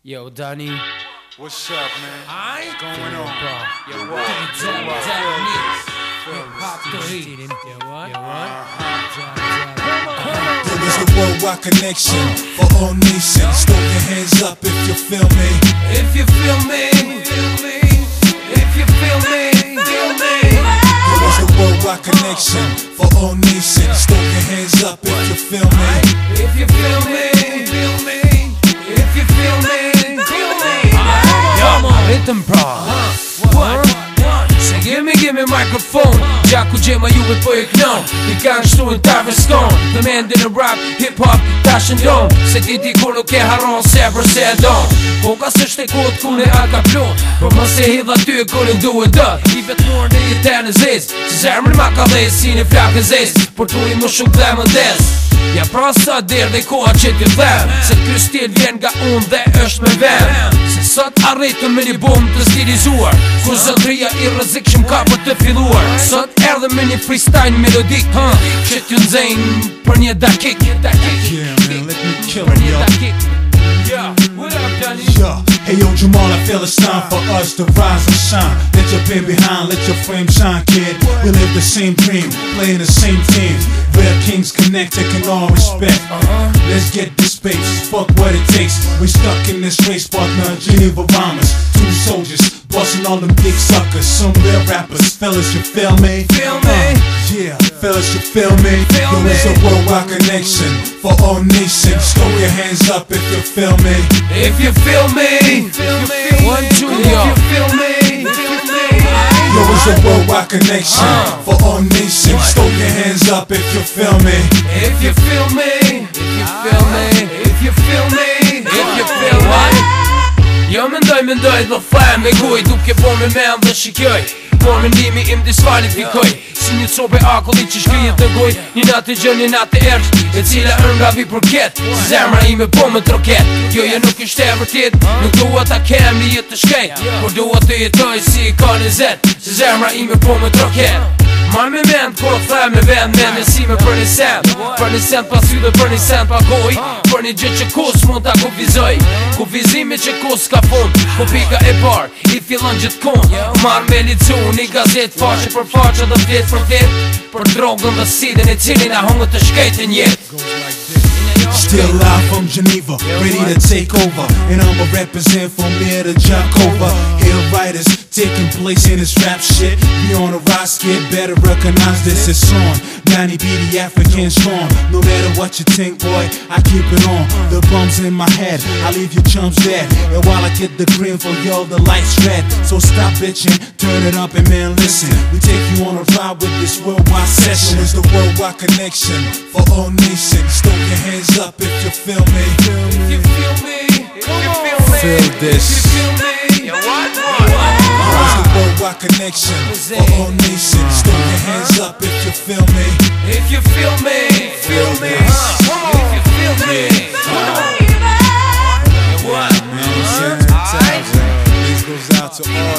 Yo, Donnie. What's up, man? What's going on? Yo, what? There is a worldwide connection for all nations. Throw your hands up if you feel me. If you feel me, if you feel me, feel me. There is a worldwide connection for all nations. Throw your hands up if you feel me. If you feel me, feel me. If you feel me, feel me. Come on, rhythm bra. What? Se give me microphone. Gjaku gjema juve po e knon. I kanë shtu në tarve skon. Dhe mendin e rap, hip-hop, ta shëndon. Se ti kur nuk e harron se përse e don. Koka së shte kod kune a ka plon. Për më se hidha ty e kullin du e dë. I vetëmor në jetë në zez. Se zemrën ma ka dhes, si në flak e zez. Por tu i më shumë dhe më des. Ja pra sa der dhe koha që ti dhem. Se ky stil vjen nga unë dhe është me vem. Se sot arritëm me një bom të stilizuar. Kur zotria i rrezikshëm ka për të filluar. Sot erdhe me një freestyle melodik që t'ju nxejnë për një dakik. Yeah, man, let me kill Për him, një yo. dakik. What up, Johnny? Yo, hey yo Jamal, I feel it's time for us to rise and shine. Let your pen behind, let your frame shine, kid. We live the same dream, playing the same teams. Real kings connect, taking all respect. Let's get this space, fuck what it takes. We stuck in this race, partner, Geneva bombers. Two soldiers, busting all them big suckers. Some real rappers, fellas, you feel me? Feel me? Yeah, fellas, you feel me? Feel Yo, it's a me? worldwide connection for all nations. Throw your hands up if you feel me. If you feel me, feel me. 1, 2, if you feel me, feel me. Yo, it's a worldwide connection for all nations. Throw your hands up if you feel me. If you feel me, if you feel me, if you feel me, if you feel me. Jo mendoj dhe them me goj. Duke po me men dhe shikoj. Por mendimi im disfalifikoj. Si një cope akulli që shkrijet dhe goj. Një natë gjën, një natë ersh, e cila nga vi përket. Si zemra ime po me troket. Jo nuk ishte e vërtet. Nuk dua ta kem një jetë të shkejt. Por dua të jetoj si i ka 20. Si zemra ime po me troket. Marr me mend kur them me vend. Mendësime për një send. Për një send pas sy dhe për një send pa goj. Për një gjë që kus mund ta kufizoj. Kufizimi që kus ka fund. Po pika e par i fillon gjithkund. Marr me licu një gazet faqe për faqe dhe vlet për vlet. Për drogën dhe sidin e cilin a hongët të shkejtin jetë. Still live from Geneva, ready to take over. And I'ma represent from here to Jankova. Hill writers taking place in this rap shit. We on a rise, kid, better recognize this. It's on. Danny be the African strong. No matter what you think, boy, I keep it on. The bumps in my head, I leave your chums dead. And while I get the green for yo, the lights red. So stop bitching, turn it up and man listen. We take you on a ride with this worldwide session. It's the worldwide connection for all nations. Throw your hands up if you feel me. If you feel me, if you feel me, Feel this. if you feel me, what? It's the worldwide connection for all nations. Throw your hands up if you feel me. If you feel me, feel me. If you feel me, what? This goes out to all